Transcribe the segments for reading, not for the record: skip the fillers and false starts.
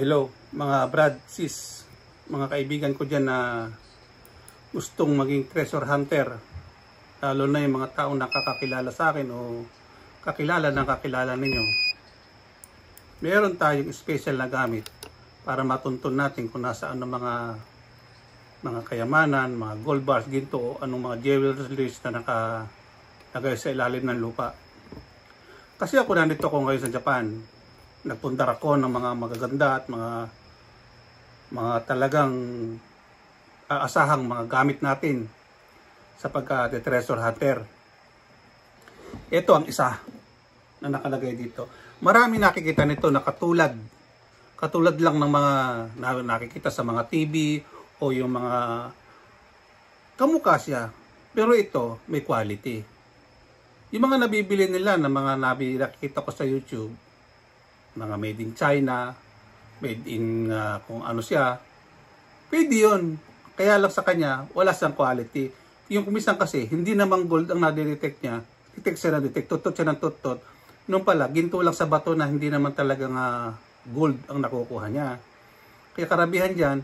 Hello mga brad, sis, mga kaibigan ko dyan na gustong maging treasure hunter, lalo na yung mga taong nakakakilala sa akin o kakilala ng kakilala ninyo. Meron tayong special na gamit para matuntun natin kung nasaan ang mga kayamanan, mga gold bars, ginto o anong mga jewelries na nakalagay sa ilalim ng lupa. Kasi ako nandito ko ngayon sa Japan. Nagpundar ako ng mga magaganda at mga talagang aasahang mga gamit natin sa pagka-treasure hunter. Ito ang isa na nakalagay dito. Marami nakikita nito na katulad lang ng mga nakikita sa mga TV o yung mga kamukha siya. Pero ito may quality. Yung mga nabibili nila na mga nakikita ko sa YouTube, mga made in China, made in kung ano siya, pwede yun. Kaya lang sa kanya, wala siyang quality. Yung kumisang kasi, hindi naman gold ang nadidetect niya. Detect siya na detect, tutot siya ng tutot. Nung pala, ginto lang sa bato na hindi naman talagang gold ang nakukuha niya. Kaya karabihan dyan,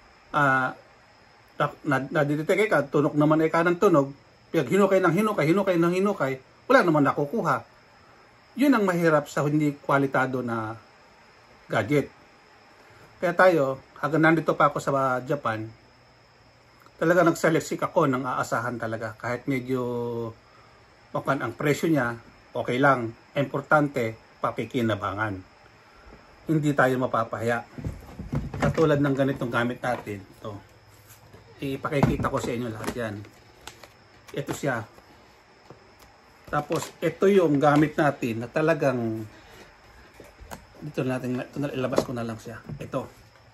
nadidetect ka, tunog naman ka ng tunog, pag hinukay ng hinukay, wala naman nakukuha. Yun ang mahirap sa hindi kwalitado na gadget. Kaya tayo, hanggang nandito pa ako sa Japan, talaga nagseleksik ako ng aasahan talaga. Kahit medyo ang presyo niya, okay lang. Importante, pakikinabangan. Hindi tayo mapapahiya. Katulad ng ganitong gamit natin. Ito. Ipakikita ko sa inyo lahat yan. Ito siya. Tapos, ito yung gamit natin na talagang ito na ilabas ko na lang siya. Ito.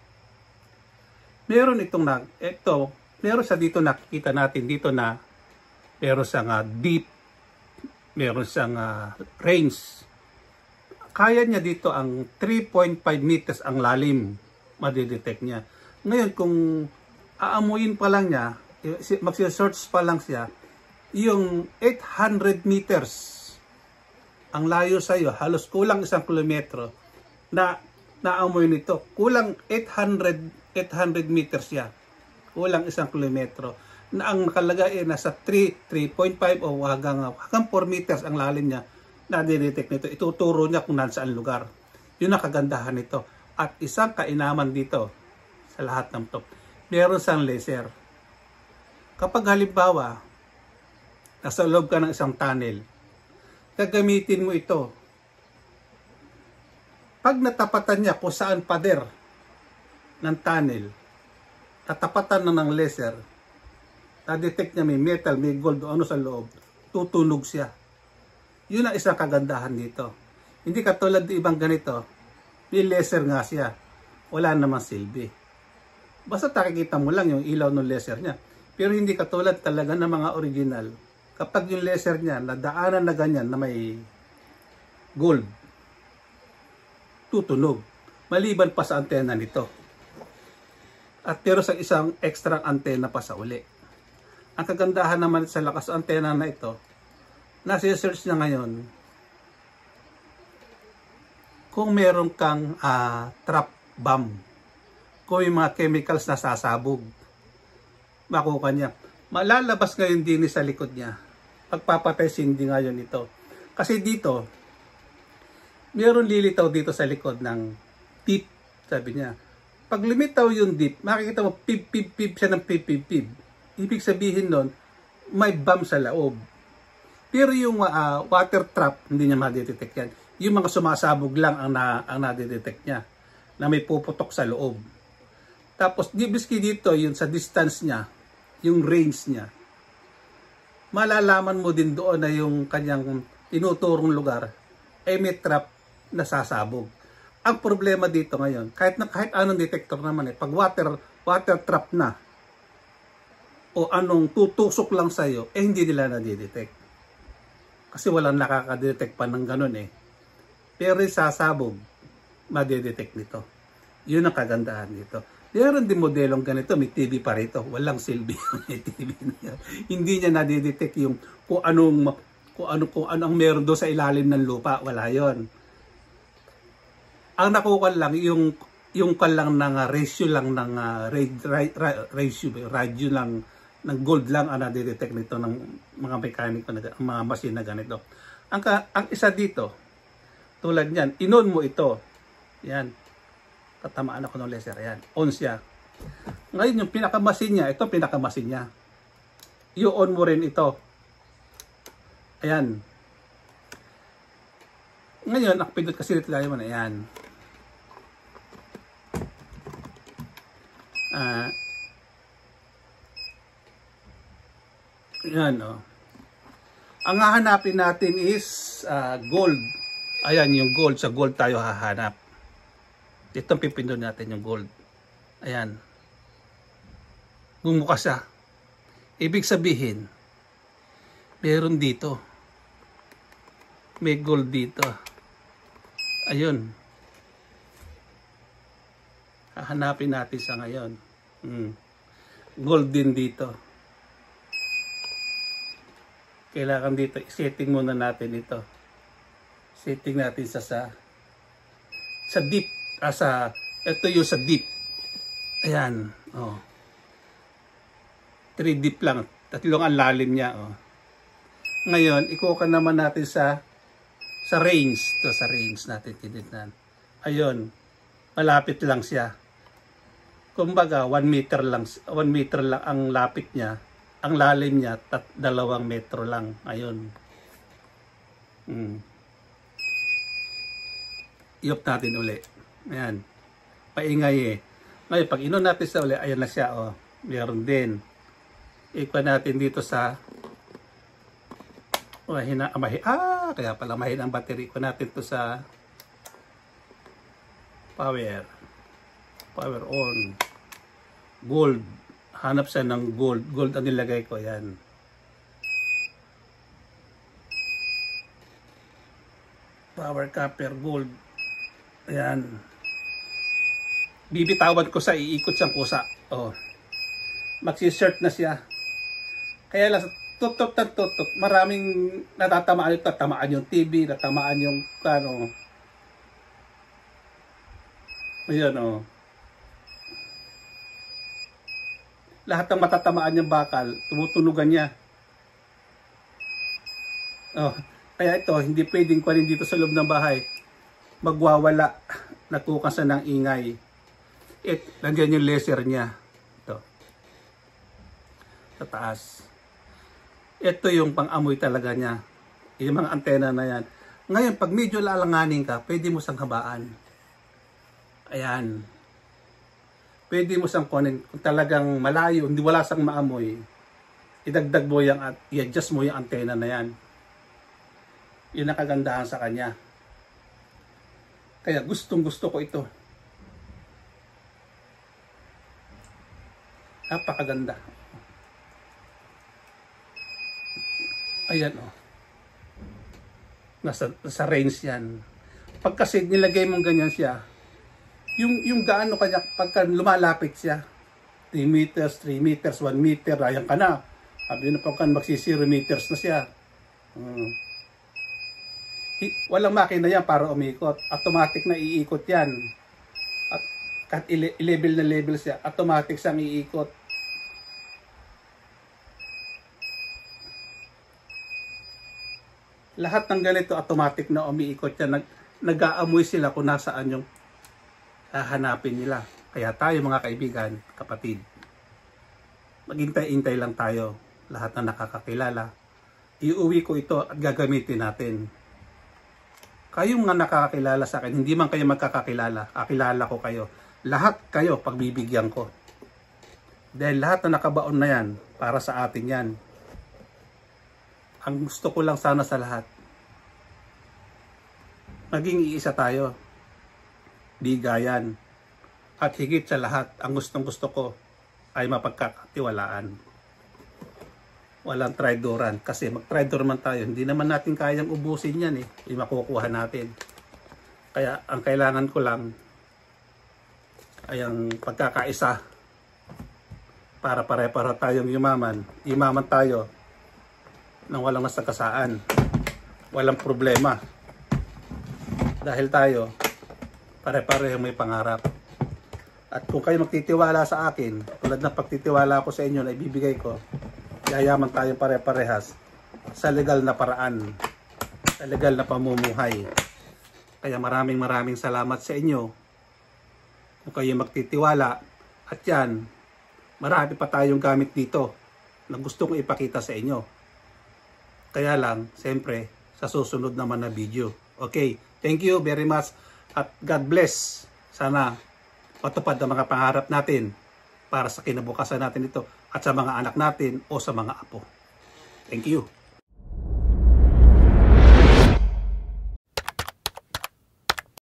Meron meron sa dito nakikita natin dito na meron siyang deep, meron siyang range. Kaya niya dito ang 3.5 meters ang lalim, madidetect niya. Ngayon, kung aamuin pa lang niya, magsi-search pa lang siya, yung 800 meters ang layo sa iyo, halos kulang 1 kilometro na naamoy nito. Kulang 800 meters siya. Kulang 1 kilometro. Na ang nakalagay ay nasa 3.5 o hanggang 4 meters ang lalim niya. Na-detect nito. Ituturo niya kung nasaan lugar. Yun ang kagandahan nito. At isang kainaman dito sa lahat ng to, meron siyang laser. Kapag halimbawa nasa loob ka ng isang tunnel, gagamitin mo ito. Pag natapatan niya kung saan pader ng tunnel, natapatan na ng laser, na-detect niya may metal, may gold o ano sa loob, tutunog siya. Yun ang isang kagandahan dito. Hindi katulad ng ibang ganito, may laser nga siya, wala namang silbi. Basta nakikita mo lang yung ilaw ng laser niya. Pero hindi katulad talaga ng mga original. Kapag yung laser niya, nadaanan na ganyan na may gold, tutunog. Maliban pa sa antena nito. At pero sa isang extra antena pa sa uli. Ang kagandahan naman sa lakas antena na ito, nasi-search niya ngayon kung meron kang trap bomb. Kung yung mga chemicals na sasabog, makuha niya. Malalabas ngayon din sa likod niya. Pagpapatay sindi ngayon ito. Kasi dito, mayroon lilitaw dito sa likod ng tip, sabi niya. Pag lumitaw yung dip, makikita mo pip siya ng pip. Ibig sabihin nun, may bomb sa loob. Pero yung water trap, hindi niya ma-detect yan. Yung mga sumasabog lang ang na-detect niya, na may puputok sa loob. Tapos, biski dito, yung sa distance niya, yung range niya, malalaman mo din doon na yung kanyang tinuturong lugar ay may trap na sasabog. Ang problema dito ngayon, kahit anong detector naman pag water trap na o anong tutusok lang sa iyo, hindi nila na-detect. Kasi walang nakaka-detect pa ng ganun Pero sasabog, ma-detect nito. Yun ang kagandahan dito. Meron din modelong ganito, may TV pa rito. Walang silbi may TV na. Hindi niya nadidetect yung kung ano ang meron doon sa ilalim ng lupa. Wala yon. Ang nakukuha lang yung lang ng ratio lang ng radio lang ng gold lang ang nadidetect nito ng mga mekaniko na mga machine na ganito. Ang isa dito, tulad niyan, inon mo ito. Yan. Tatamaan ako ng laser. Yan. On siya. Ngayon yung pinakamasin niya, ito pinakamasin niya. I-on mo rin ito. Ayan. Ngayon, nakapindot kasi dito tayo man. Ayan. Ayan, oh. Ang hahanapin natin is gold. Ayan, yung gold. Sa gold tayo hahanap. Itong pipindot natin yung gold. Ayan. Bumukas siya. Ibig sabihin, meron dito. May gold dito. Ayun. Hahanapin natin sa ngayon. Gold din dito. Kailangan dito, setting muna natin ito. Setting natin sa deep. Ito yung sa deep. Ayan. Oh. 3 deep lang. Tatlong ang lalim niya. Oh. Ngayon, ikuha naman natin sa range. Ito sa range natin tinignan. Ayun. Malapit lang siya. Kumbaga, 1 meter lang ang lapit niya. Ang lalim niya, 2 metro lang. Ayun. Iop natin uli. Ayan. Paingay eh. Ngayon, pag inon natin sa uli, ayan na siya. Oh. Meron din. Ikwa natin dito sa kaya pala mahina ang battery. Ikwa natin to sa power on. Gold. Hanap siya ng gold. Gold ang nilagay ko. Yan. Power copper gold. Ayan. Bibitawan ko sa iikot siyang kusa. Oh. Magsisert na siya. Kaya lang, tutok. Maraming natatamaan. Tatamaan yung TV. Natamaan yung Ayan oh. Lahat ng matatamaan niyang bakal, tumutunugan niya. Oh, kaya ito, hindi pwedeng kunin dito sa loob ng bahay. Magwawala. Natukasan ng ingay. Nandiyan yung laser niya. Ito. Sa taas. Ito yung pang-amoy talaga niya. Yung mga antena na yan. Ngayon, pag medyo lalanganin ka, pwede mo sang habaan. Ayan. Pwede mo sang kunin kung talagang malayo, hindi wala sang maamoy. Idagdag mo yung at i-adjust mo yung antena na yan. Yun ang kagandahan sa kanya. Kaya gustong-gusto ko ito. Napakaganda. Ayan oh. Nasa range yan. Pag kasi nilagay mong ganyan siya, yung gaano kanya, pagka lumalapit siya, 3 meters, 1 meter, ayan ka na. Sabi na pagka magsi 0 meters na siya. Walang makina yan para umikot. Automatic na iikot yan. At kahit level na level siya, automatic siyang iikot. Lahat ng ganito, automatic na umiikot yan. Nag-aamoy sila kung nasaan yung hahanapin nila. Kaya tayo mga kaibigan, kapatid, maghintay-hintay lang tayo. Lahat na nakakakilala, iuwi ko ito at gagamitin natin. Kayong mga nakakakilala sa akin, hindi man kayo magkakakilala, kakilala ko kayo. Lahat kayo pagbibigyan ko. Dahil lahat na nakabaon na yan, para sa atin yan. Ang gusto ko lang sana sa lahat, maging iisa tayo. Bigayan. At higit sa lahat, ang gustong-gusto ko ay mapagkakatiwalaan. Walang traidoran. Kasi mag-traidor man tayo, hindi naman natin kayang ubusin yan eh. Yung makukuha natin. Kaya ang kailangan ko lang ay ang pagkakaisa para pare-pareho tayong yumaman. Yumaman tayo nang walang masakasaan. Walang problema. Dahil tayo pare-pareho may pangarap. At kung kayo magtitiwala sa akin, tulad ng pagtitiwala ko sa inyo na ibibigay ko, yayaman tayong pare-parehas sa legal na paraan, sa legal na pamumuhay. Kaya maraming salamat sa inyo kung kayo magtitiwala. At yan, marami pa tayong gamit dito na gusto kong ipakita sa inyo. Kaya lang, siyempre, sa susunod naman na video. Okay, thank you very much at God bless. Sana matupad ang mga pangarap natin para sa kinabukasan natin ito at sa mga anak natin o sa mga apo. Thank you.